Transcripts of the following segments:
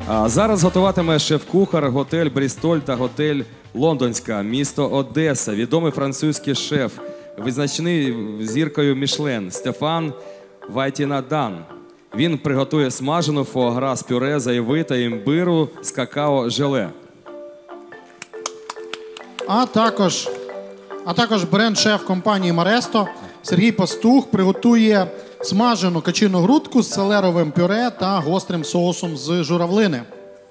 Зараз готуватиме шеф-кухар готель Брістоль та готель Лондонська, місто Одеса, відомий французький шеф, визначений зіркою Мішлен Стефан Вайтінадан. Він приготує смажену фуагра з пюре з айви та імбиру з какао-желе. А також бренд-шеф компанії Маресто Сергій Пастух приготує смажену качину грудку з селеровим пюре та гострим соусом з журавлини.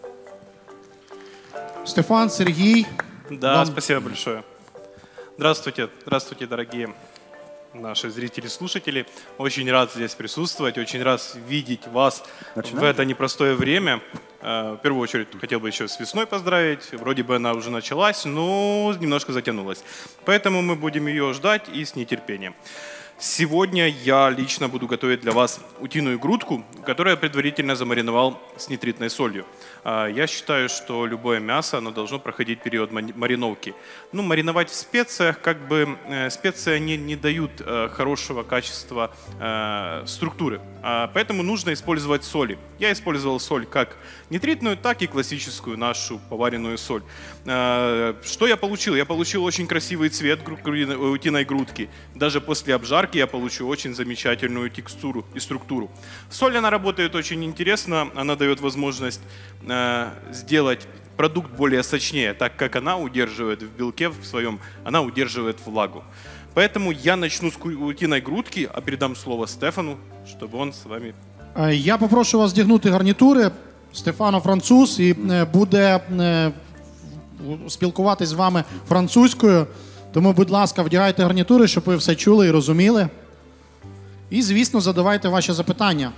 Стефан, Сергей. Да, спасибо большое. Здравствуйте, здравствуйте, дорогие наши зрители и слушатели. Очень рад здесь присутствовать, очень рад видеть вас в это непростое время. В первую очередь хотел бы еще с весной поздравить. Вроде бы она уже началась, но немножко затянулась. Поэтому мы будем ее ждать и с нетерпением. Сегодня я лично буду готовить для вас утиную грудку, которую я предварительно замариновал с нитритной солью. Я считаю, что любое мясо, оно должно проходить период мариновки. Ну, мариновать в специях, как бы специи не дают хорошего качества структуры. Поэтому нужно использовать соли. Я использовал соль как нитритную, так и классическую нашу поваренную соль. Что я получил? Я получил очень красивый цвет утиной грудки. Даже после обжарки я получу очень замечательную текстуру и структуру. Соль, она работает очень интересно, она дает возможность сделать продукт более сочнее, так как она удерживает в белке в своем, она удерживает влагу. Поэтому я начну с утиной грудки, а передам слово Стефану, чтобы он с вами... Я попрошу вас вдягнути гарнітури. Стефано француз і буде спілкуватись з вами французькою. Тому, будь ласка, вдягайте гарнітури, щоб ви все чули і розуміли. І, звісно, задавайте ваші запитання.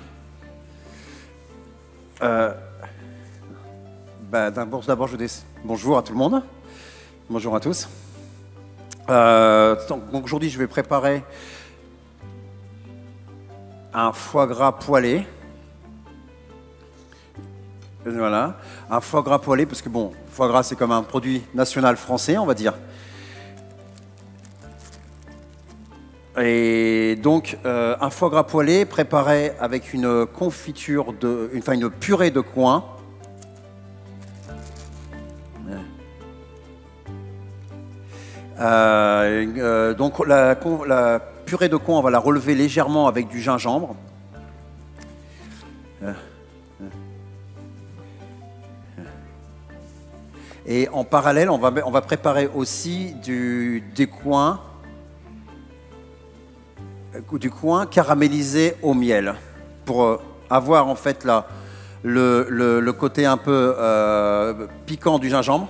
D'abord, je dis bonjour à tout le monde. Bonjour à tous. Donc aujourd'hui, je vais préparer un foie gras poêlé. Voilà, un foie gras poêlé, parce que bon, foie gras c'est comme un produit national français, on va dire. Et donc, un foie gras poêlé préparé avec une confiture une purée de coin. Donc la purée de coin, on va la relever légèrement avec du gingembre. Et en parallèle, on va préparer aussi du coin caramélisé au miel pour avoir en fait le côté un peu piquant du gingembre.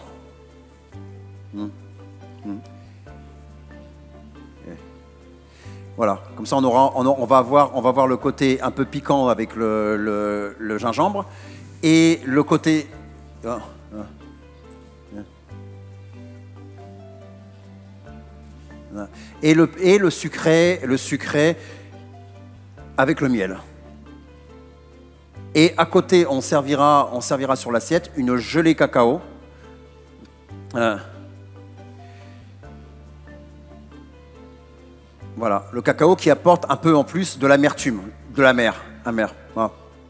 Voilà, comme ça on va avoir le côté un peu piquant avec le gingembre et le côté et le sucré avec le miel. Et à côté, on servira sur l'assiette une gelée cacao. Voilà, le cacao qui apporte un peu en plus de l'amertume, de la mer, amer. Ah.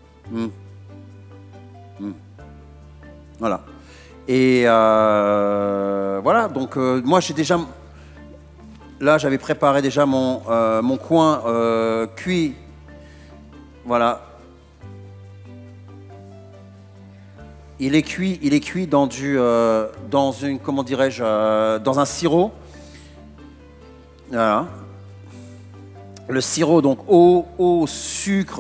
Voilà. Et voilà, donc moi j'ai déjà... Là, j'avais préparé déjà mon coin cuit. Voilà. Il est cuit dans une, comment dirais-je, dans un sirop. Voilà. Le sirop, donc au sucre.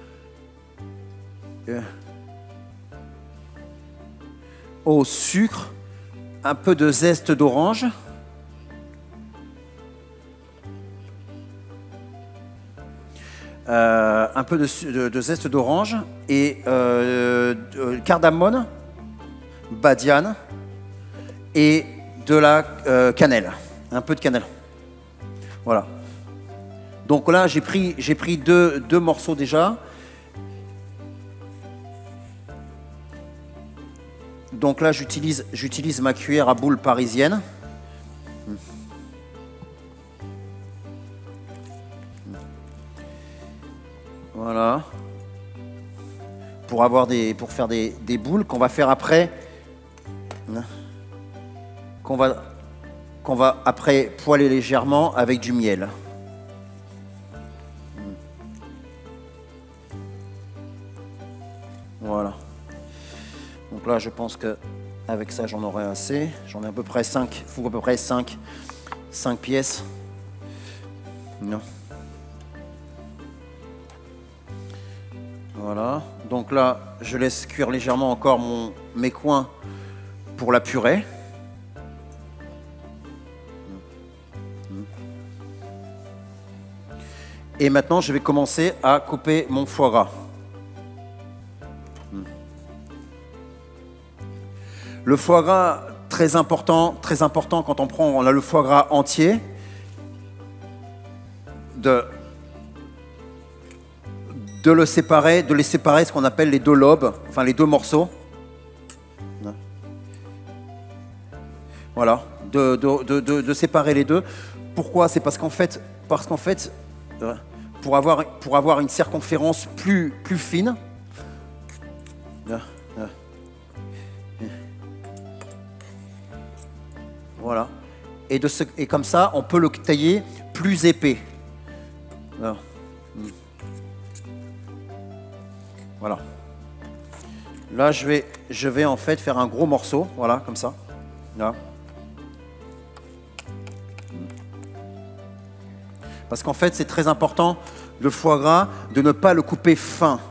Au sucre, un peu de zeste d'orange. Un peu de zeste d'orange et cardamone, badiane et de la cannelle, un peu de cannelle. Voilà. Donc là, j'ai pris deux morceaux déjà. Donc là, j'utilise ma cuillère à boules parisienne. Voilà. pour faire des boules qu'on va faire après, hein, qu'on va après poêler légèrement avec du miel. Voilà. Donc là, je pense que avec ça, j'en aurai assez. J'en ai à peu près 5. Il faut à peu près 5 pièces. Non. Voilà. Donc là, je laisse cuire légèrement encore mes coins pour la purée. Et maintenant, je vais commencer à couper mon foie gras. Le foie gras, très important quand on a le foie gras entier, de les séparer, ce qu'on appelle les deux lobes, enfin les deux morceaux. Voilà, de séparer les deux. Pourquoi? C'est parce qu'en fait, pour avoir une circonférence plus fine, voilà, et comme ça, on peut le tailler plus épais. Voilà. Là, je vais en fait faire un gros morceau, voilà, comme ça. Là. Parce qu'en fait, c'est très important, le foie gras, de ne pas le couper fin.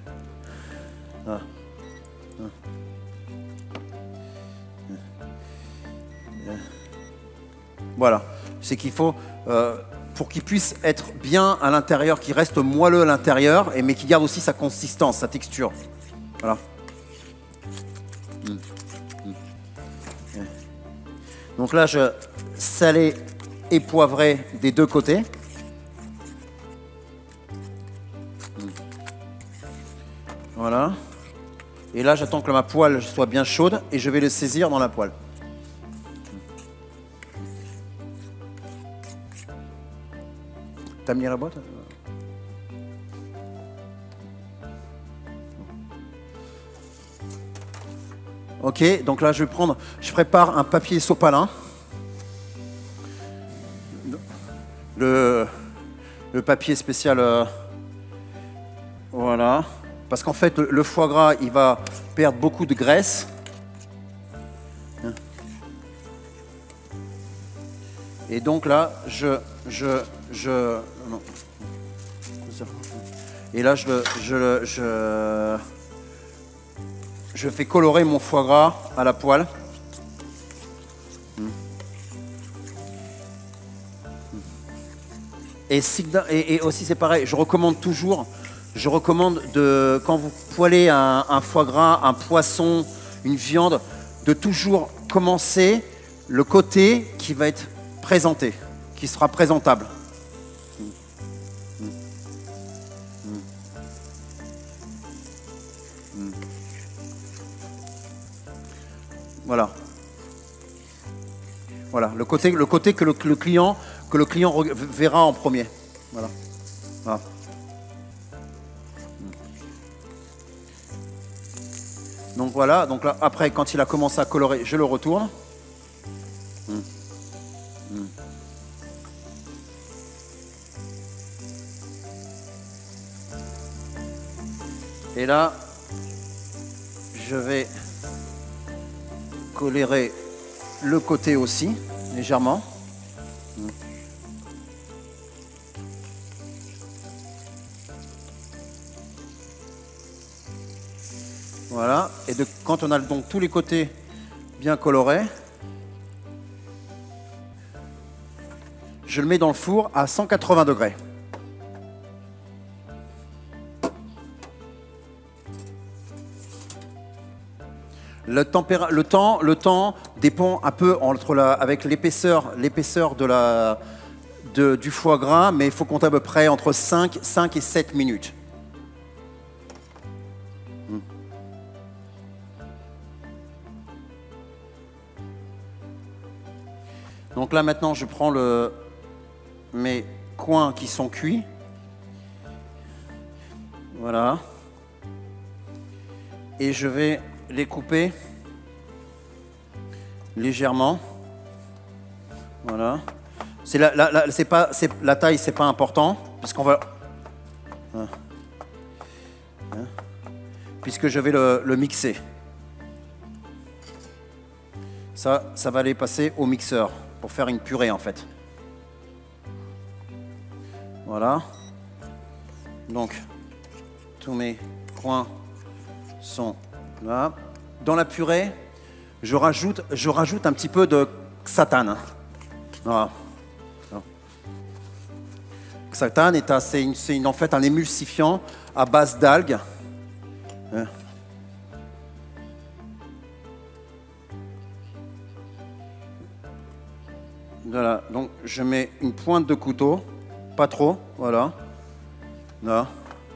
Voilà. C'est qu'il faut, pour qu'il puisse être bien à l'intérieur, qu'il reste moelleux à l'intérieur, mais qu'il garde aussi sa consistance, sa texture. Voilà. Donc là, je salé et poivré des deux côtés. Voilà. Et là, j'attends que ma poêle soit bien chaude et je vais le saisir dans la poêle. T'as mis la boîte? Ok, donc là, je prépare un papier sopalin. Le papier spécial, voilà. Parce qu'en fait, le foie gras, il va perdre beaucoup de graisse. Et donc là, je fais colorer mon foie gras à la poêle. Et aussi c'est pareil, je recommande quand vous poêlez un foie gras, un poisson, une viande, de toujours commencer le côté qui va être présenté, qui sera présentable. Voilà. Voilà, le côté que le client verra en premier. Voilà. Voilà. Donc voilà, donc là, après, quand il a commencé à colorer, je le retourne. Et là, je vais colorer le côté aussi, légèrement. Voilà, et quand on a donc tous les côtés bien colorés, je le mets dans le four à 180 degrés. Le temps dépend un peu avec l'épaisseur du foie gras, mais il faut compter à peu près entre 5 et 7 minutes. Donc là maintenant je prends mes coins qui sont cuits. Voilà. Et je vais les couper légèrement. Voilà. La taille, c'est pas important, puisqu'on va... Puisque je vais le mixer. Ça va aller passer au mixeur pour faire une purée en fait. Voilà. Donc, tous mes coins sont là. Dans la purée, je rajoute un petit peu de xathane. Voilà. Xathane c'est en fait un émulsifiant à base d'algues. Voilà, donc je mets une pointe de couteau, pas trop, voilà. Là.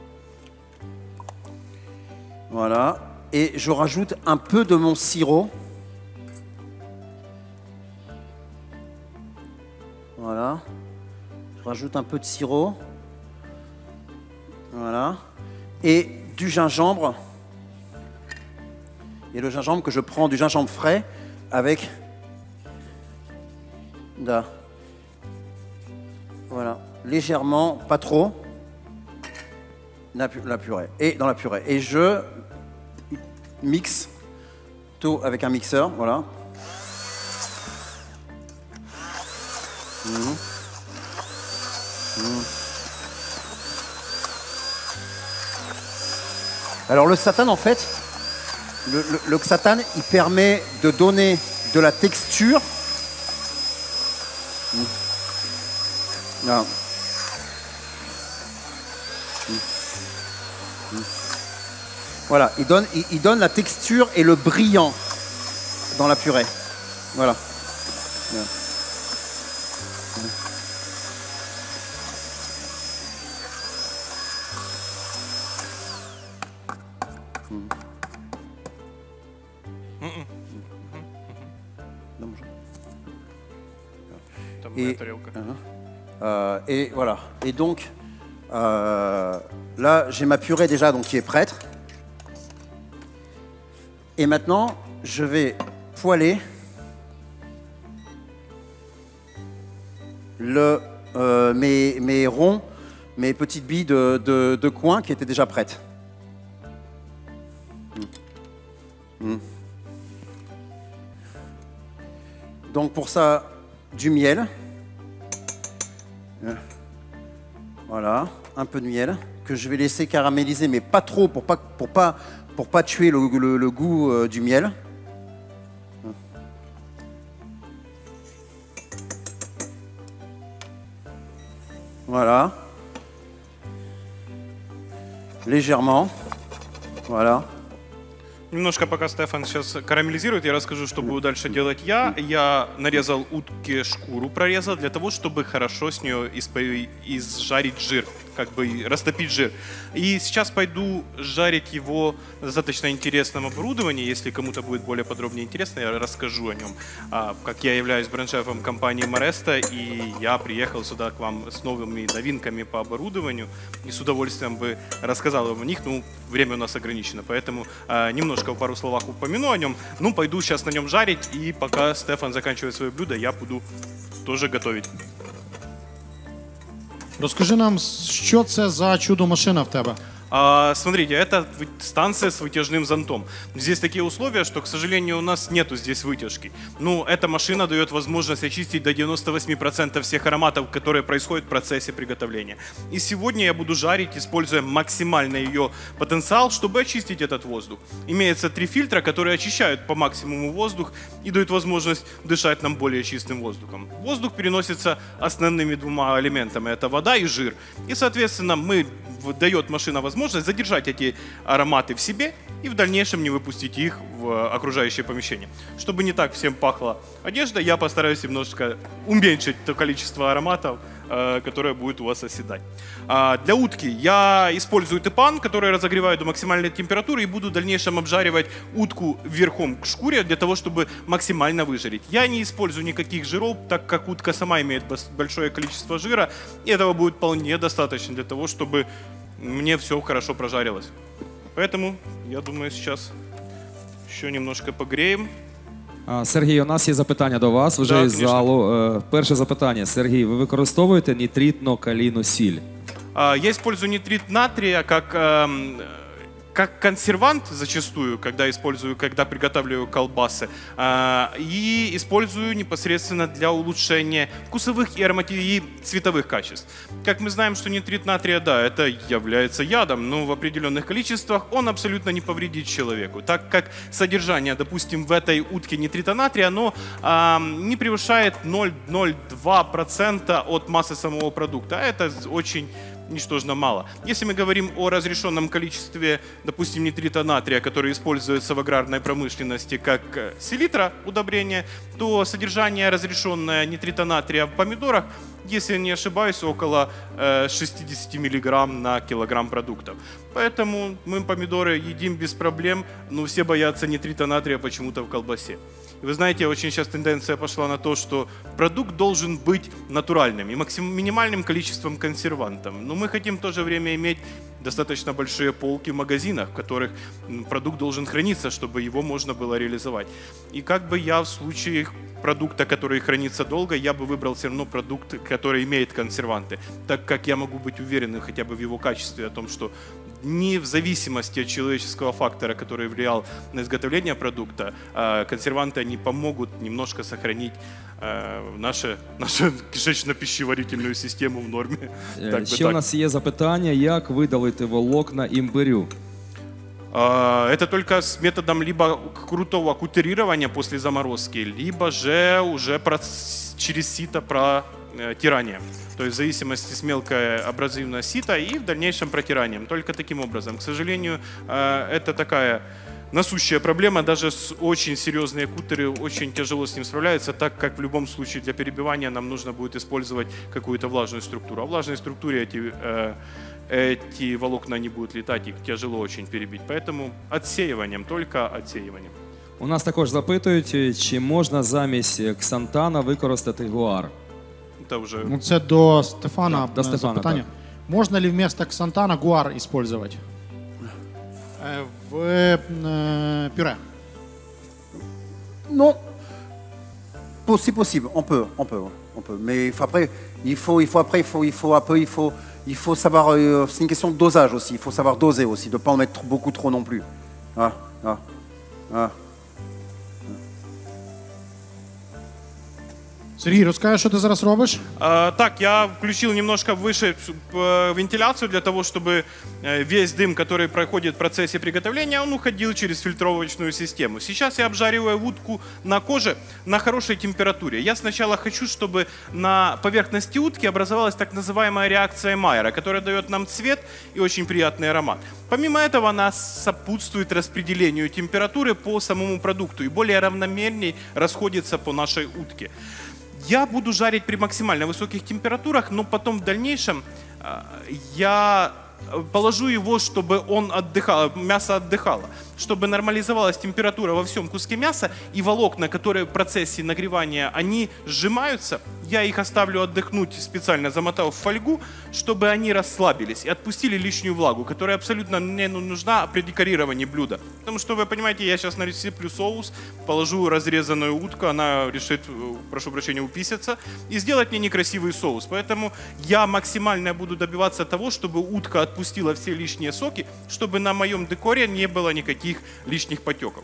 Voilà. Et je rajoute un peu de mon sirop. Voilà. Je rajoute un peu de sirop. Voilà. Et du gingembre. Et le gingembre que je prends, du gingembre frais avec... Là. Voilà. Légèrement, pas trop. La purée. Et dans la purée. Et je mixe tout avec un mixeur. Voilà. Alors le xathane, en fait, le xathane, il permet de donner de la texture. Là. Voilà, il donne la texture et le brillant dans la purée. Voilà. Et voilà. Et donc, là, j'ai ma purée déjà donc, qui est prête. Et maintenant, je vais poêler mes ronds, mes petites billes de coin qui étaient déjà prêtes. Donc pour ça, du miel. Voilà, un peu de miel que je vais laisser caraméliser, mais pas trop pour pas tuer le goût du miel. Voilà. Légèrement. Voilà. Немножко пока Стефан сейчас карамелизирует, я расскажу, что буду дальше делать я. Я нарезал утке шкуру, прорезал, для того, чтобы хорошо с нее изжарить жир, как бы растопить жир. И сейчас пойду жарить его на достаточно интересном оборудовании. Если кому-то будет более подробнее интересно, я расскажу о нем. Как я являюсь бренд-шефом компании Maresto, и я приехал сюда к вам с новыми новинками по оборудованию, и с удовольствием бы рассказал вам о них, но время у нас ограничено, поэтому немножко в пару словах упомяну о нем. Ну, пойду сейчас на нем жарить, и пока Стефан заканчивает свое блюдо, я буду тоже готовить. Розкажи нам, що це за чудо-машина в тебе? Смотрите, это станция с вытяжным зонтом. Здесь такие условия, что, к сожалению, у нас нету здесь вытяжки. Ну, эта машина дает возможность очистить до 98% всех ароматов, которые происходят в процессе приготовления. И сегодня я буду жарить, используя максимально ее потенциал, чтобы очистить этот воздух. Имеется 3 фильтра, которые очищают по максимуму воздух и дают возможность дышать нам более чистым воздухом. Воздух переносится основными 2 элементами, это вода и жир. И, соответственно, дает машина возможность задержать эти ароматы в себе и в дальнейшем не выпустить их в окружающее помещение. Чтобы не так всем пахла одежда, я постараюсь немножко уменьшить то количество ароматов, которое будет у вас оседать. Для утки я использую тепан, который разогреваю до максимальной температуры, и буду в дальнейшем обжаривать утку верхом к шкуре для того, чтобы максимально выжарить. Я не использую никаких жиров, так как утка сама имеет большое количество жира, и этого будет вполне достаточно для того, чтобы мне все хорошо прожарилось. Поэтому, я думаю, сейчас еще немножко погреем. Сергій, у нас є запитання до вас вже Да, із звісно. залу. Перше запитання. Сергій, ви використовуєте нітритно-калійну сіль? Я использую нитрит натрия как консервант зачастую, когда приготавливаю колбасы, и использую непосредственно для улучшения вкусовых и цветовых качеств. Как мы знаем, что нитрит натрия, да, это является ядом, но в определенных количествах он абсолютно не повредит человеку, так как содержание, допустим, в этой утке нитрита натрия, оно не превышает 0,02% от массы самого продукта, а это очень ничтожно мало. Если мы говорим о разрешенном количестве, допустим, нитрита натрия, который используется в аграрной промышленности как селитра удобрения, то содержание разрешенное нитрита натрия в помидорах, если я не ошибаюсь, около 60 мг на килограмм продуктов. Поэтому мы помидоры едим без проблем, но все боятся нитрита натрия почему-то в колбасе. Вы знаете, очень сейчас тенденция пошла на то, что продукт должен быть натуральным и минимальным количеством консервантов. Но мы хотим в то же время иметь достаточно большие полки в магазинах, в которых продукт должен храниться, чтобы его можно было реализовать. И как бы я в случае продукта, который хранится долго, я бы выбрал все равно продукт, который имеет консерванты, так как я могу быть уверен хотя бы в его качестве, о том, что не в зависимости от человеческого фактора, который влиял на изготовление продукта, консерванты они помогут немножко сохранить нашу кишечно-пищеварительную систему в норме. Ще у нас є запитання, як видалити волокна імбирю? Это только с методом либо крутого кутерирования после заморозки, либо же уже через сито протирание. То есть в зависимости с мелкой абразивного сита и в дальнейшем протиранием. Только таким образом. К сожалению, это такая насущая проблема. Даже с очень серьезные кутеры очень тяжело с ним справляются, так как в любом случае для перебивания нам нужно будет использовать какую-то влажную структуру. А в влажной структуре эти волокна не будут летать, их тяжело очень перебить. Поэтому отсеиванием, только отсеиванием. У нас також запитують, чи можна замість ксантана використати гуар? Это уже... Ну, це до Стефана, До Стефана, запитання. так. Можно ли вместо ксантана гуар использовать в пюре? Non. C'est possible, on peut. Mais il faut savoir, c'est une question de dosage aussi, il faut savoir doser aussi, de ne pas en mettre beaucoup trop non plus. Сергій, розкажи, що ти зараз робиш? Так, я включил немножко выше вентиляцию для того, чтобы весь дым, который проходит в процессе приготовления, он уходил через фильтровочную систему. Сейчас я обжариваю утку на коже на хорошей температуре. Я сначала хочу, чтобы на поверхности утки образовалась так называемая реакция Майера, которая дает нам цвет и очень приятный аромат. Помимо этого, она сопутствует распределению температуры по самому продукту и более равномерней расходится по нашей утке. Я буду жарить при максимально высоких температурах, но потом в дальнейшем я положу его, чтобы он отдыхал, мясо отдыхало, чтобы нормализовалась температура во всем куске мяса, и волокна, которые в процессе нагревания, они сжимаются, я их оставлю отдохнуть, специально замотав в фольгу, чтобы они расслабились и отпустили лишнюю влагу, которая абсолютно не нужна при декорировании блюда. Потому что, вы понимаете, я сейчас насыплю соус, положу разрезанную утку, она решит, прошу прощения, уписаться, и сделать мне некрасивый соус. Поэтому я максимально буду добиваться того, чтобы утка отпустила все лишние соки, чтобы на моем декоре не было никаких лишних потеков.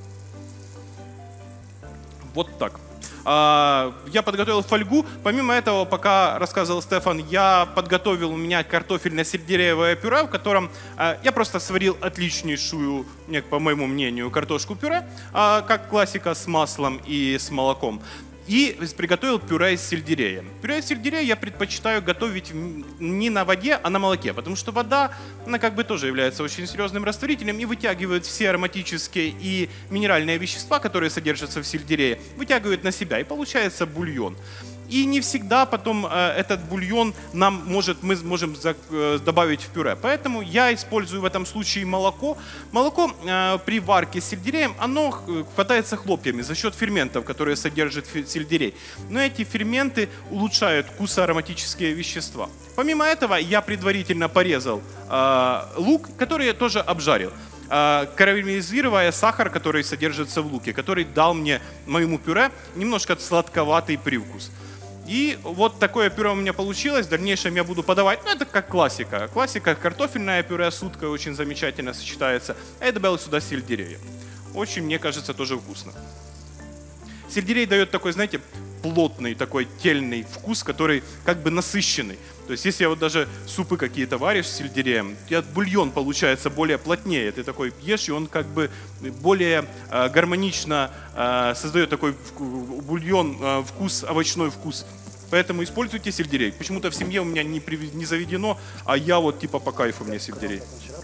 Вот так. Я подготовил фольгу. Помимо этого, пока рассказывал Стефан, я подготовил у меня картофельно-сельдереевое пюре, в котором я просто сварил отличнейшую, по моему мнению, картошку-пюре, как классика с маслом и с молоком. И приготовил пюре из сельдерея. Пюре из сельдерея я предпочитаю готовить не на воде, а на молоке, потому что вода, она как бы тоже является очень серьезным растворителем и вытягивает все ароматические и минеральные вещества, которые содержатся в сельдерее, вытягивает на себя, и получается бульон. И не всегда потом этот бульон мы можем добавить в пюре. Поэтому я использую в этом случае молоко. Молоко при варке с сельдереем, оно хватается хлопьями за счет ферментов, которые содержит сельдерей. Но эти ферменты улучшают вкусоароматические вещества. Помимо этого, я предварительно порезал лук, который я тоже обжарил, карамелизируя сахар, который содержится в луке, который дал моему пюре немножко сладковатый привкус. И вот такое пюре у меня получилось. В дальнейшем я буду подавать, это как классика. Классика, картофельное пюре с уткой очень замечательно сочетается. А я добавил сюда сельдерей. Очень, мне кажется, тоже вкусно. Сельдерей дает такой, знаете, плотный, такой тельный вкус, который как бы насыщенный. То есть если вот даже супы какие-то варишь с сельдереем, у тебя бульон получается более плотнее. Ты такой ешь, и он как бы более гармонично создает такой бульон, вкус, овощной вкус. Поэтому используйте сельдерей. Почему-то в семье у меня не заведено, а я вот типа по кайфу мне сельдерей.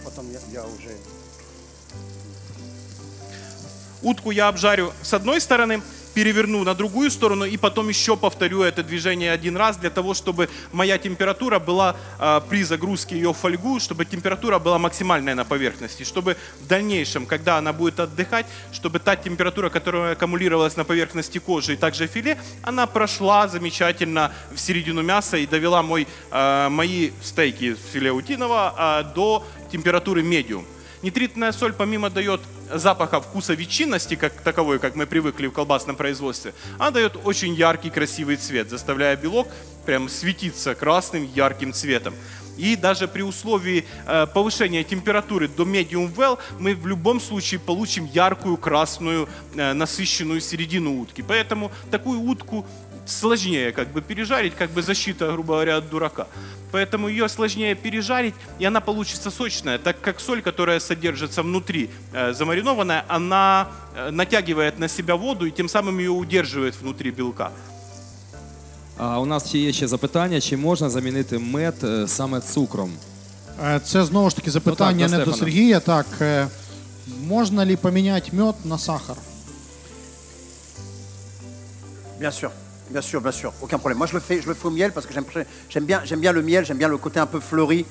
Утку я обжарю с одной стороны, переверну на другую сторону и потом еще повторю это движение один раз для того, чтобы моя температура была при загрузке ее в фольгу, чтобы температура была максимальная на поверхности, чтобы в дальнейшем, когда она будет отдыхать, чтобы та температура, которая аккумулировалась на поверхности кожи и также филе, она прошла замечательно в середину мяса и довела мои стейки филе утиного до температуры медиум. Нитритная соль помимо дает запаха вкуса ветчинности, как таковой, как мы привыкли в колбасном производстве, она дает очень яркий, красивый цвет, заставляя белок прям светиться красным, ярким цветом. И даже при условии повышения температуры до medium well мы в любом случае получим яркую, красную, насыщенную середину утки. Поэтому такую утку сложнее как бы пережарить, как бы защита, грубо говоря, от дурака. Поэтому ее сложнее пережарить, и она получится сочная, так как соль, которая содержится внутри, замаринованная, она натягивает на себя воду и тем самым ее удерживает внутри белка. А у нас є ще запитання, чи можна замінити мед саме цукром? Це знову ж таки запитання до не до Стефана. Сергія. Так, можна ли поміняти мед на сахар? Bien sûr, bien sûr, bien sûr, aucun problème. Moi, je le fais au miel parce que j'aime bien le miel, j'aime bien le côté un peu fleuri.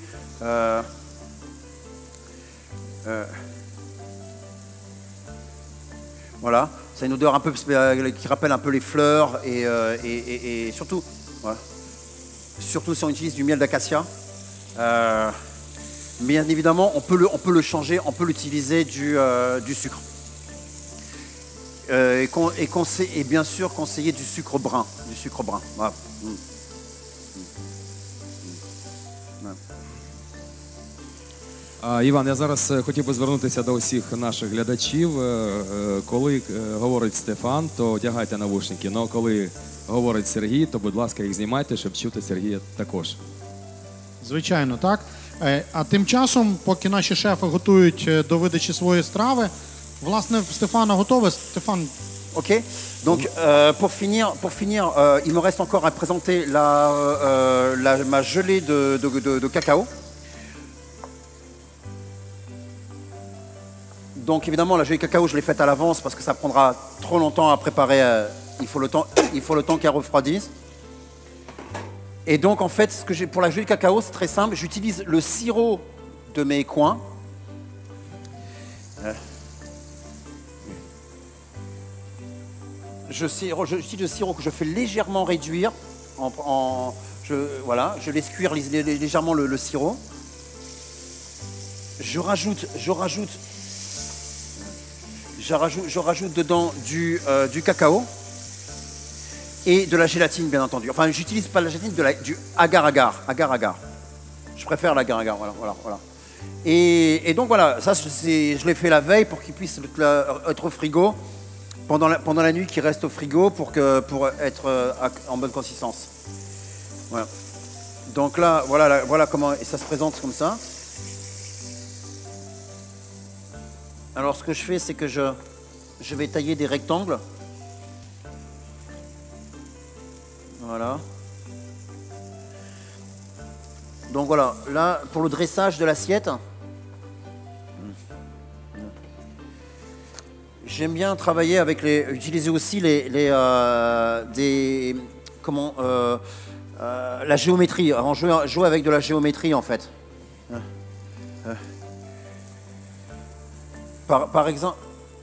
Voilà, c'est une odeur un peu qui rappelle un peu les fleurs et surtout, voilà. Surtout si on utilise du miel d'acacia. Bien évidemment, on peut le changer, on peut l'utiliser du sucre. Et bien sûr conseiller du sucre brun. Voilà. Іван, я зараз хотів би звернутися до усіх наших глядачів. Коли говорить Стефан, то одягайте навушники. Но коли говорить Сергій, то, будь ласка, їх знімайте, щоб чути Сергія також. Звичайно, так. А тим часом, поки наші шефи готують до видачі своєї страви, власне, в Стефана готове. Стефан. Ok. Donc pour finir, il me reste encore à présenter ma gelée de cacao. Donc évidemment, la gelée de cacao, je l'ai faite à l'avance parce que ça prendra trop longtemps à préparer. Il faut le temps qu'elle refroidisse. Et donc en fait, pour la gelée de cacao, c'est très simple. J'utilise le sirop de mes coins. J'utilise le sirop que je fais légèrement réduire. Je laisse cuire légèrement le sirop. Je rajoute dedans du cacao et de la gélatine, bien entendu. Enfin, j'utilise pas la gélatine, du agar-agar. Je préfère l'agar-agar, voilà. Et donc voilà, ça je l'ai fait la veille pour qu'il puisse être au frigo. Pendant la nuit qui reste au frigo pour être en bonne consistance. Voilà. Donc là, voilà comment ça se présente comme ça. Alors ce que je fais, c'est que je vais tailler des rectangles. Voilà. Donc voilà, là pour le dressage de l'assiette, j'aime bien travailler utiliser aussi la géométrie, on joue avec de la géométrie en fait. Par exemple,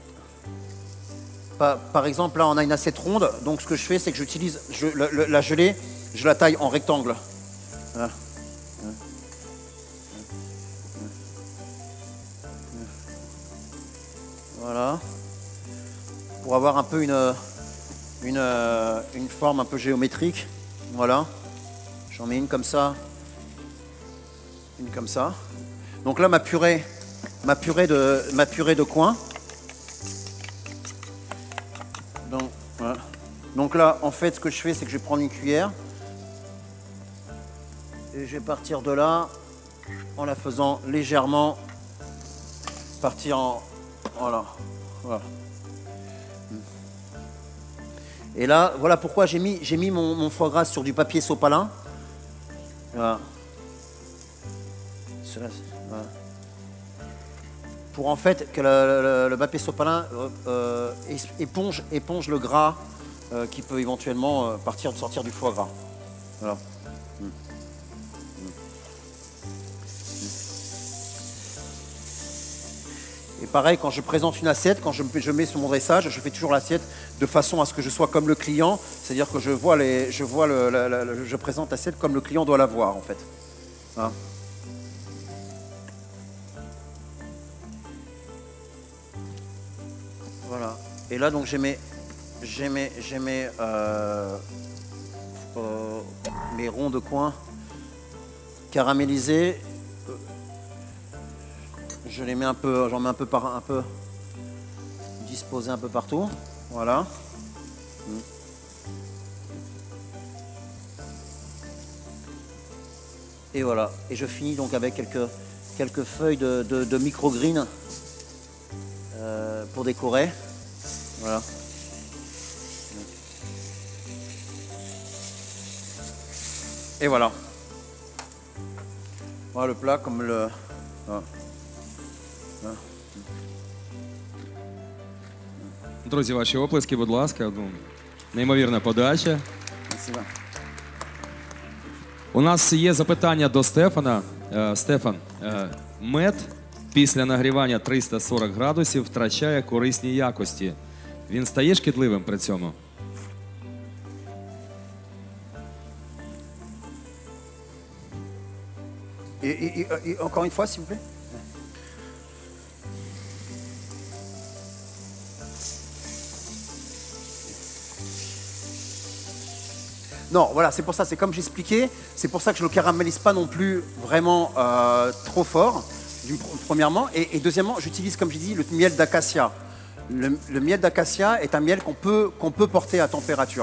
là on a une assiette ronde, donc ce que je fais c'est que j'utilise la gelée, je la taille en rectangle. Voilà. Pour avoir un peu une forme un peu géométrique. Voilà. J'en mets une comme ça. Une comme ça. Donc là ma purée de coin. Donc, voilà. Donc là en fait ce que je fais c'est que je vais prendre une cuillère. Et je vais partir de là en la faisant légèrement partir en... Voilà. Voilà. Et là, voilà pourquoi j'ai mis mon foie gras sur du papier sopalin. Voilà. Voilà. Pour en fait que le papier sopalin éponge le gras qui peut éventuellement sortir du foie gras. Voilà. Et pareil, quand je présente une assiette, quand je mets sur mon dressage, je fais toujours l'assiette de façon à ce que je sois comme le client, c'est-à-dire que je présente l'assiette comme le client doit la voir en fait. Hein? Voilà. Et là donc j'ai mes ronds de coin caramélisés. Je les mets un peu, j'en mets un peu disposés un peu partout. Voilà. Et voilà. Et je finis donc avec quelques feuilles de microgreen pour décorer. Voilà. Et voilà. Voilà le plat comme le... Voilà. Друзі, ваші оплески, будь ласка. Ну, неймовірна подача. Спасибо. У нас є запитання до Стефана. Стефан, мед після нагрівання 340 градусів втрачає корисні якості. Він стає шкідливим при цьому? Et encore une fois, s'il vous plaît. Non, voilà, c'est pour ça, c'est comme j'expliquais, c'est pour ça que je ne le caramélise pas non plus vraiment trop fort, premièrement. Et deuxièmement, j'utilise, comme j'ai dit, le miel d'acacia. Le miel d'acacia est un miel qu'on peut porter à température.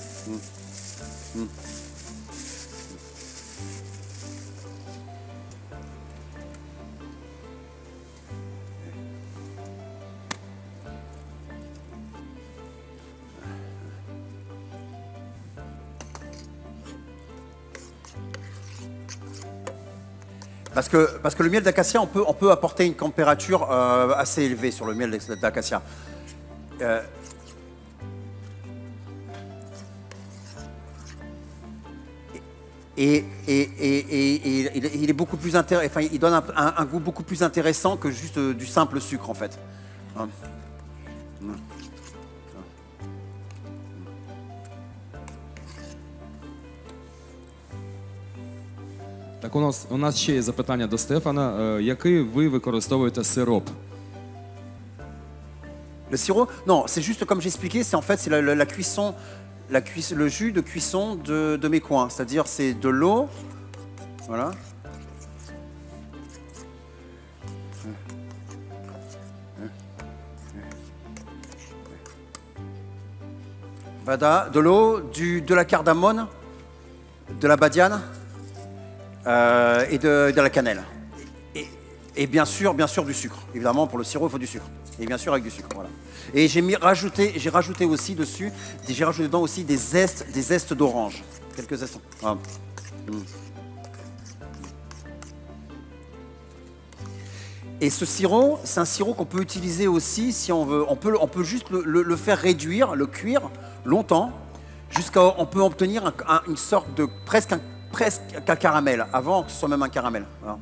Parce que le miel d'acacia, on peut apporter une température assez élevée sur le miel d'acacia. Et il est beaucoup plus intéressant, enfin, il donne un goût beaucoup plus intéressant que juste du simple sucre en fait. Hein. Так, у нас ще є запитання до Стефана. Який ви використовуєте сироп? Le sirop, non, c'est juste comme j'expliquais, c'est en fait c'est la cuisson, le jus de cuisson de mes coins. C'est-à-dire c'est de l'eau, voilà. Voilà, de l'eau, de la cardamone, de la badiane et de la cannelle. Et bien sûr du sucre. Évidemment, pour le sirop, il faut du sucre. Et bien sûr avec du sucre, voilà. Et j'ai rajouté aussi dessus, j'ai rajouté dedans aussi des zestes d'orange. Quelques zestes. Ah. Et ce sirop, c'est un sirop qu'on peut utiliser aussi si on veut. On peut juste le faire réduire, le cuire longtemps. On peut obtenir une sorte de presque un caramel, avant que ce soit même un caramel. Voilà.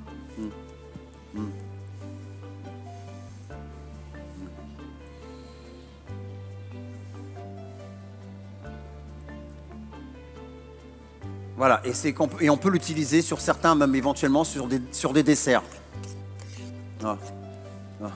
Voilà, et on peut l'utiliser sur certains, même éventuellement sur des desserts. Voilà. Voilà.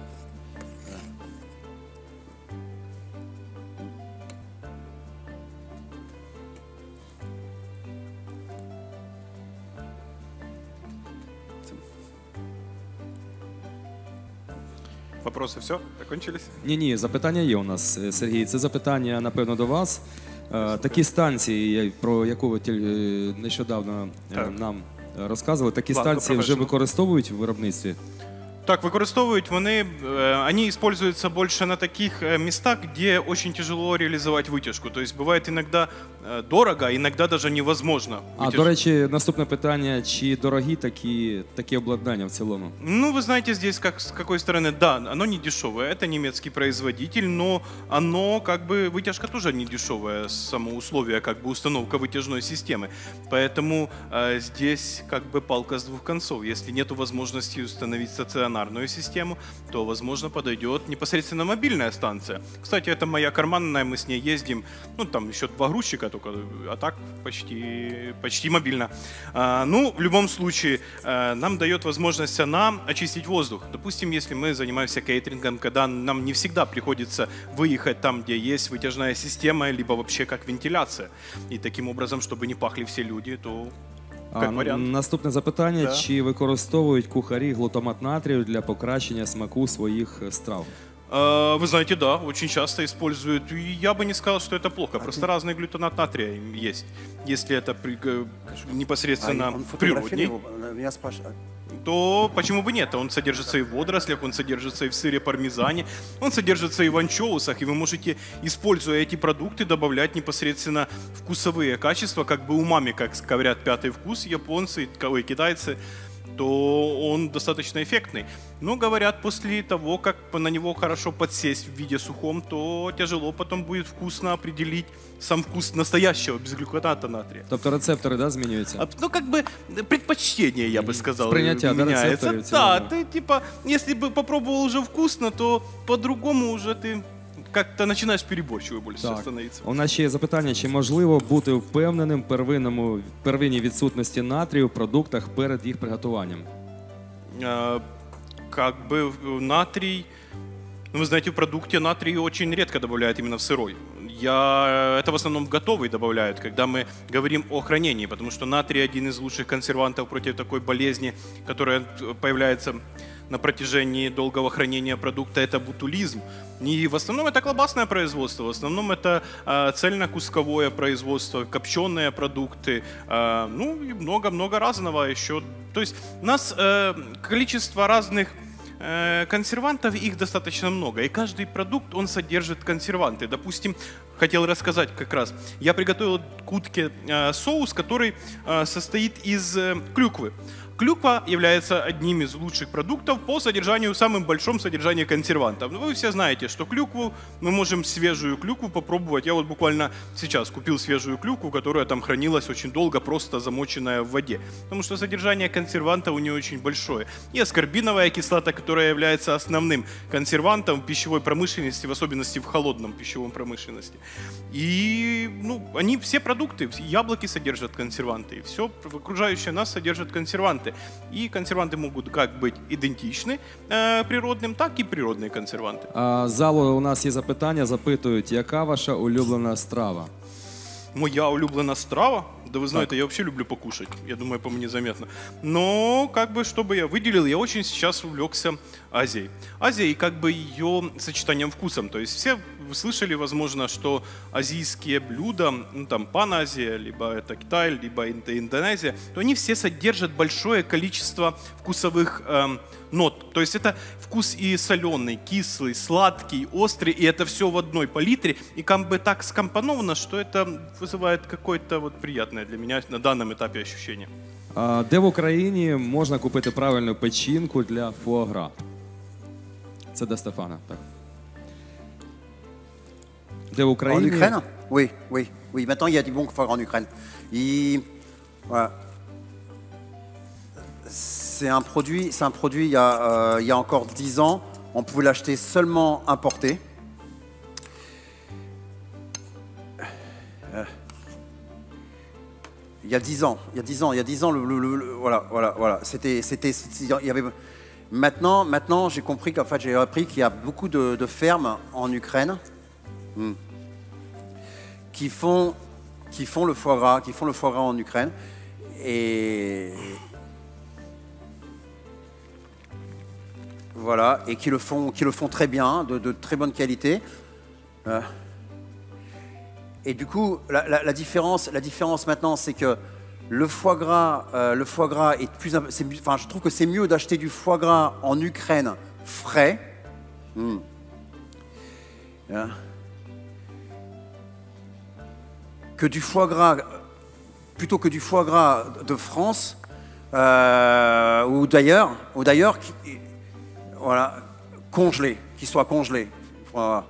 Вопросы все? Закончились? Ні, запитання є у нас, Сергій. Це запитання, напевно, до вас. Такі станції, про яку ви нещодавно нам розказували, такі станції вже використовують в виробництві? Так, використовують вони используются больше на таких местах, где очень тяжело реализовать вытяжку. То есть бывает иногда дорого, а иногда даже невозможно. До речі, наступне питання, чи дорогі такі обладнання в цілому? Ну, вы знаете, здесь с какой стороны, да, оно не дешевое, это немецкий производитель, но оно вытяжка тоже не дешевая, само условие, установка вытяжной системы. Поэтому здесь палка с двух концов. Если нет возможности установить стационарную систему, то, возможно, подойдет непосредственно мобильная станция. Кстати, это моя карманная, мы с ней ездим, ну, там еще 2 грузчика только, а так почти мобильно. Ну, в любом случае, нам дает возможность она очистить воздух. Допустим, если мы занимаемся кейтерингом, когда нам не всегда приходится выехать там, где есть вытяжная система, либо вообще как вентиляция. И таким образом, чтобы не пахли все люди, то... Наступне запитання, чи використовують кухарі глутамат натрію для покращення смаку своїх страв? Вы знаете, да, очень часто используют. И я бы не сказал, что это плохо. Просто разный глютамат натрия есть. Если это непосредственно природный, то почему бы нет? Он содержится и в водорослях, он содержится и в сыре пармезане, он содержится и в анчоусах, и вы можете, используя эти продукты, добавлять непосредственно вкусовые качества, умами, как говорят, 5-й вкус японцы, китайцы, то он достаточно эффектный. Но говорят, после того, как на него хорошо подсесть в виде сухом, то тяжело потом будет вкусно определить сам вкус настоящего безглюконата натрия. Тобто рецепторы, змінюються? Ну, предпочтение, я бы сказал, Спринятие, меняется. Да, ты если бы попробовал уже вкусно, то по-другому уже ты как-то начинаєш переборчиво більше становитися. У нас ще є запитання, чи можливо бути впевненим в первинній відсутності натрію в продуктах перед їх приготуванням? Натрий, вы знаете, в продукте натрий очень редко добавляют именно в сырой. Это в основном готовый добавляют, когда мы говорим о хранении, потому что натрий один из лучших консервантов против такой болезни, которая появляется на протяжении долгого хранения продукта, это ботулизм. И в основном это колбасное производство, в основном это цельнокусковое производство, копченые продукты, ну и много-много разного еще. То есть у нас количество разных консервантов, их достаточно много, и каждый продукт, он содержит консерванты. Допустим, хотел рассказать как раз, я приготовил к утке соус, который состоит из клюквы. Клюква является одним из лучших продуктов по содержанию, самым большим содержанием консервантов. Но вы все знаете, что клюкву, мы можем свежую клюкву попробовать. Я вот буквально сейчас купил свежую клюкву, которая там хранилась очень долго, просто замоченная в воде. Потому что содержание консервантов у нее очень большое. И аскорбиновая кислота, которая является основным консервантом в пищевой промышленности, в особенности в холодном пищевом промышленности. И они все продукты, яблоки содержат консерванты, и все окружающее нас содержит консерванты. И консерванты могут как быть идентичны природним, так і природні консерванти. Залу у нас є запитання, запитують, яка ваша улюблена страва? Моя улюблена страва? Да вы знаете, я вообще люблю покушать, я думаю, по мне заметно. Но, чтобы я выделил, я очень сейчас увлекся Азией. Азией и ее сочетанием вкусом. То есть все вы слышали, возможно, что азийские блюда, Паназия, либо это Китай, либо это Индонезия, то они все содержат большое количество вкусовых нот. То есть это вкус и соленый, кислый, сладкий, острый, и это все в одной палитре. И так скомпоновано, что это вызывает какое-то приятное для меня на данном этапе ощущение. Де в Україні можна купити правильну печінку для фуагра? Це до Стефана, так. Де в En Україні? Ukraine? Oui, oui, oui. Maintenant, il y a du bon foie gras en Ukraine. Voilà. C'est un produit, il y a encore 10 ans, on pouvait l'acheter seulement importé. Il y a 10 ans, voilà. Il y avait. Maintenant, j'ai compris qu'en fait, j'ai appris qu'il y a beaucoup de fermes en Ukraine qui font le foie gras en Ukraine et voilà, et qui le font très bien, de très bonne qualité. Et du coup, la différence maintenant, c'est que le foie gras est enfin, je trouve que c'est mieux d'acheter du foie gras en Ukraine frais. Que du foie gras, plutôt que du foie gras de France ou d'ailleurs, voilà, congelé, qui soit congelé. Voilà.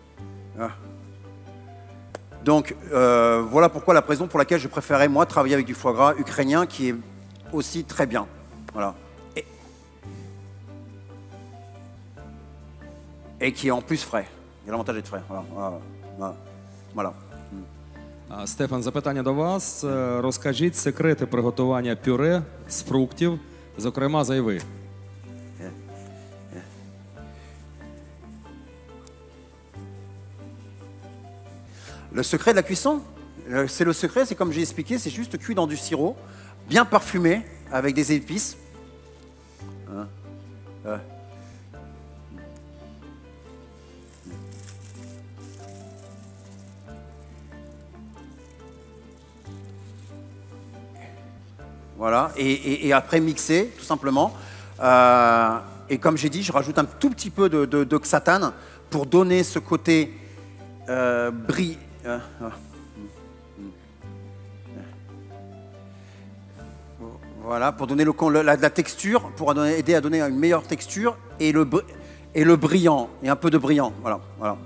Donc voilà pourquoi la raison pour laquelle je préférais moi travailler avec du foie gras ukrainien qui est aussi très bien. Voilà. Et qui est en plus frais. Il y a l'avantage d'être frais. Voilà. Стефан, запитання до вас. Розкажіть секрети приготування пюре з фруктів, зокрема з айви. Le secret de la cuisson, c'est comme j'ai expliqué, c'est juste cuit dans du sirop, bien parfumé, avec des épices. Voilà, et après mixer, tout simplement. Et comme j'ai dit, je rajoute un tout petit peu de xathane pour donner ce côté brie. Voilà, pour donner la texture, pour aider à donner une meilleure texture et le brillant, et un peu de brillant. Voilà.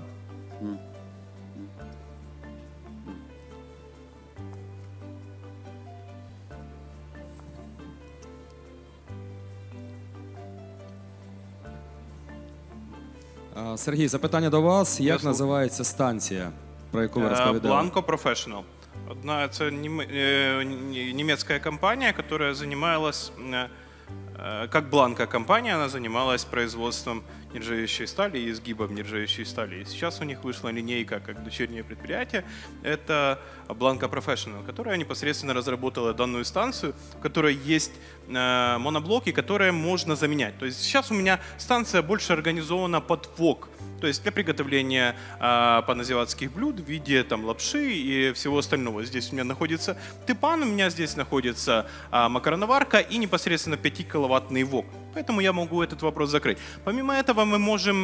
Сергій, запитання до вас. Як називається станція, про яку ви розповідали? Blanco Professional. Это немецкая компания, которая занималась, как Blanco компания, она занималась производством нержавеющей стали и изгибом нержавеющей стали. И сейчас у них вышла линейка как дочернее предприятие. Это Blanco Professional, которая непосредственно разработала данную станцию, в которой есть моноблоки, которые можно заменять. То есть сейчас у меня станция больше организована под вок. То есть для приготовления паназиатских блюд в виде там, лапши и всего остального. Здесь у меня находится тыпан, у меня здесь находится макароноварка и непосредственно 5-киловаттный вок. Поэтому я могу этот вопрос закрыть. Помимо этого мы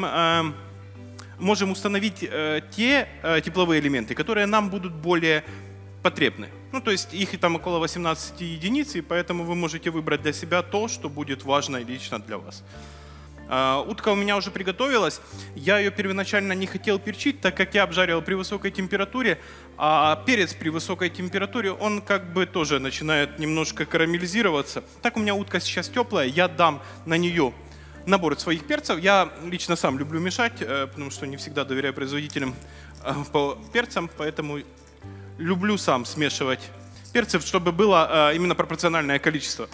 можем установить те тепловые элементы, которые нам будут более потребны. Ну, то есть их там около 18 единиц, и поэтому вы можете выбрать для себя то, что будет важно лично для вас. Утка у меня уже приготовилась. Я ее первоначально не хотел перчить, так как я обжаривал при высокой температуре, а перец при высокой температуре, он как бы тоже начинает немножко карамелизироваться. Так у меня утка сейчас теплая, я дам на нее набор своих перцев. Я лично сам люблю мешать, потому что не всегда доверяю производителям по перцам, поэтому люблю сам смешивать перцев, чтобы было именно пропорциональное количество.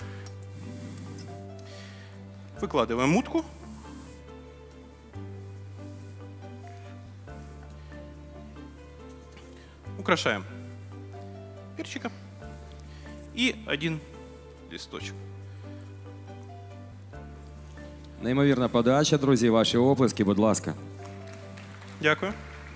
Выкладываем утку. Украшаем перчиком и один листочек. Неймовірна подача, друзі, ваші оплески, будь ласка. Дякую.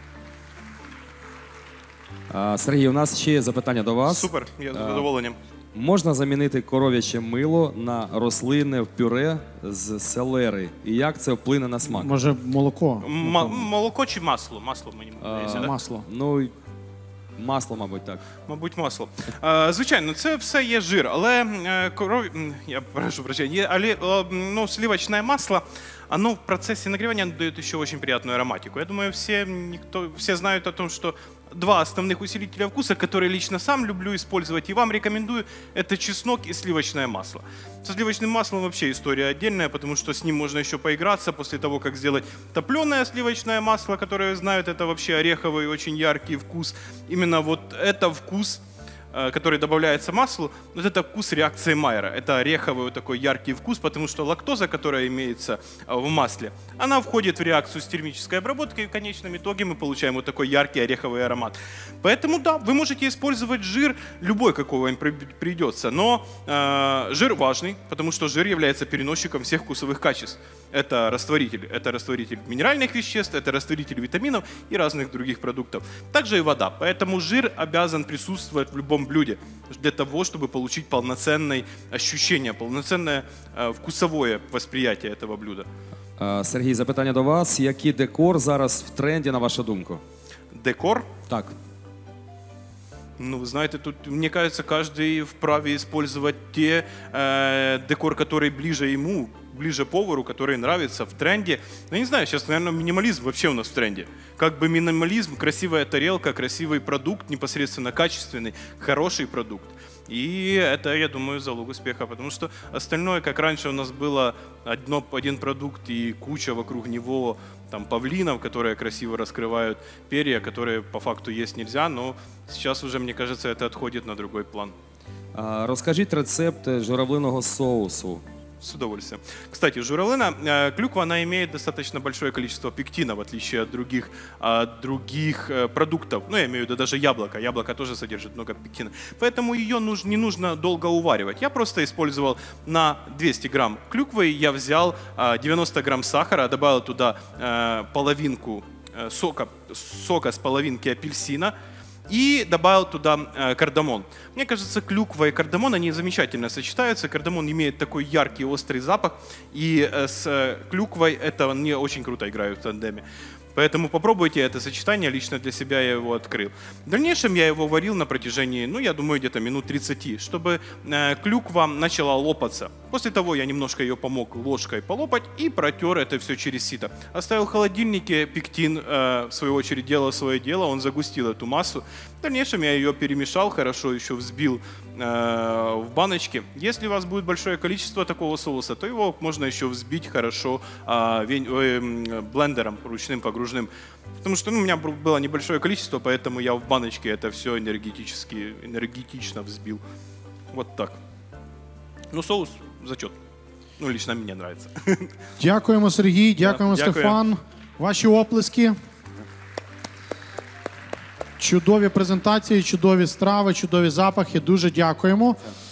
Сергій, у нас ще є запитання до вас. Супер, я з задоволенням. Можна замінити коров'яче мило на рослинне в пюре з селери? І як це вплине на смак? Може, молоко? Молоко чи масло? Масло мені здається, да? Масло. Ну, масло, мабуть, так. Мабуть, масло. Звичайно, це все є жир, але я прошу прощення, але сливочне масло, оно в процессе нагревания дает еще очень приятную ароматику. Я думаю, все знают о том, что два основных усилителя вкуса, которые лично сам люблю использовать и вам рекомендую, это чеснок и сливочное масло. Со сливочным маслом вообще история отдельная, потому что с ним можно еще поиграться после того, как сделать топленое сливочное масло, которое знают, это вообще ореховый очень яркий вкус. Именно вот это вкус, который добавляется маслу, вот это вкус реакции Майера. Это ореховый вот такой яркий вкус, потому что лактоза, которая имеется в масле, она входит в реакцию с термической обработкой, и в конечном итоге мы получаем вот такой яркий ореховый аромат. Поэтому да, вы можете использовать жир любой, какой вам придется, но жир важный, потому что жир является переносчиком всех вкусовых качеств. Это растворитель минеральных веществ, это растворитель витаминов и разных других продуктов. Также и вода. Поэтому жир обязан присутствовать в любом блюде для того, чтобы получить полноценное ощущение, полноценное вкусовое восприятие этого блюда. Сергій, запитання до вас. Який декор зараз в тренді, на вашу думку? Декор? Так. Ну, вы знаете, тут, мне кажется, каждый вправе использовать декор, который ближе ему, ближе повару, который нравится в тренде. Я не знаю, сейчас, наверное, минимализм вообще у нас в тренде. Как бы минимализм, красивая тарелка, красивый продукт, непосредственно качественный, хороший продукт. И это, я думаю, залог успеха, потому что остальное, как раньше у нас было один продукт и куча вокруг него там павлинов, которые красиво раскрывают перья, которые по факту есть нельзя, но сейчас уже, мне кажется, это отходит на другой план. Розкажіть рецепт журавлиного соусу. С удовольствием. Кстати, журавлина, клюква, она имеет достаточно большое количество пектина, в отличие от других продуктов. Ну, я имею в виду даже яблоко. Яблоко тоже содержит много пектина. Поэтому ее не нужно долго уваривать. Я просто использовал на 200 грамм клюквы, я взял 90 грамм сахара, добавил туда половинку сока с половинки апельсина, и добавил туда кардамон. Мне кажется, клюква и кардамон, они замечательно сочетаются. Кардамон имеет такой яркий, острый запах, и с клюквой это не очень круто играют в тандеме. Поэтому попробуйте это сочетание, лично для себя я его открыл. В дальнейшем я его варил на протяжении, я думаю, где-то минут 30, чтобы клюква начала лопаться. После того я немножко ее помог ложкой полопать и протер это все через сито. Оставил в холодильнике, пектин, в свою очередь, делал свое дело, он загустил эту массу. В дальнейшем я ее перемешал, хорошо еще взбил в баночке. Если у вас будет большое количество такого соуса, то его можно еще взбить хорошо блендером ручным погружным. Потому что у меня было небольшое количество, поэтому я в баночке это все энергетично взбил. Вот так. Соус зачет. Лично мне нравится. Дякуємо, Сергій, дякуємо, Дякую. Стефан. Ваші оплески. Чудові презентації, чудові страви, чудові запахи. Дуже дякуємо.